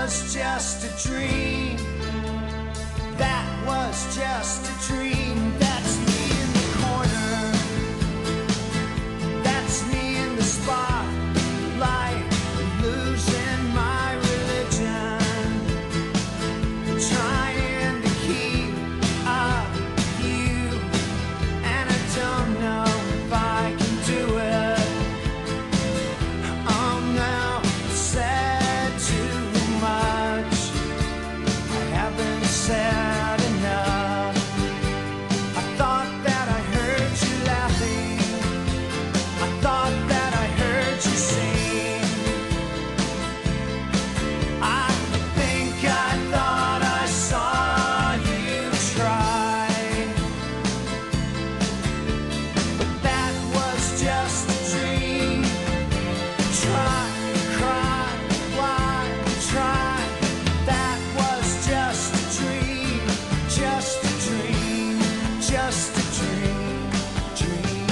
was just a dream. That was just a dream. That's me in the corner. That's me in the spotlight, losing my religion, trying to keep up with you, and I don't know if I can do it. I'm now said too much. I haven't said enough. I thought that I heard you laughing. I thought that I heard you sing. I think I thought I saw you try, but that was just a dream. Try, cry, why try? That was just a dream, just a dream, just a dream, dream.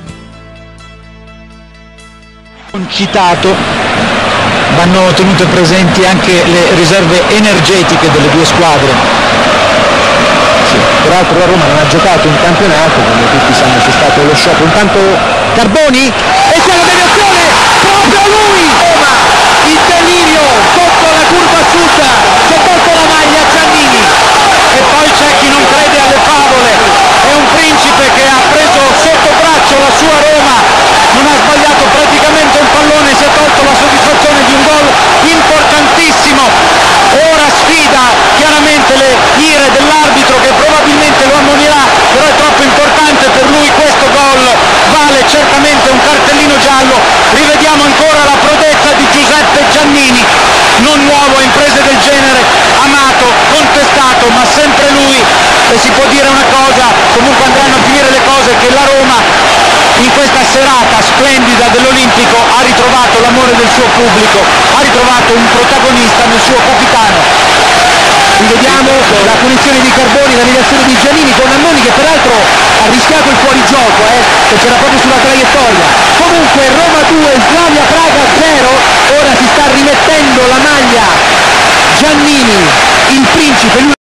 Citato, vanno tenute presenti anche le riserve energetiche delle due squadre. Sì, peraltro la Roma non ha giocato in campionato, come tutti sanno c'è stato lo shock. Intanto Carboni e c'è la deviazione, proprio lui! Roma, il delirio sotto la curva sud, si è tolto la maglia Giannini e poi c'è chi non crede alle favole, è un principe che ha preso sotto braccio la sua Roma, non ha sbagliato praticamente un pallone, si è tolto la soddisfazione di un gol importantissimo. Ora sfida chiaramente le ire dell'arbitro che probabilmente lo ammonirà, però è troppo importante per lui questo gol, vale certamente un cartellino giallo. Rivediamo ancora la prodezza di Giuseppe Giannini, non nuovo a imprese del genere, amato, contestato, ma sempre lui. E si può dire una cosa, comunque andranno a finire le cose, che la Roma in questa serata splendida dell'Olimpico ha ritrovato l'amore del suo pubblico, ha ritrovato un protagonista nel suo capitano. Rivediamo la punizione di Carboni, la negazione di Giannini con Annoni che peraltro ha rischiato il fuorigioco, che c'era proprio sulla traiettoria. Comunque Roma 2, Slavia Praga 0, ora si sta rimettendo la maglia Giannini, il principe.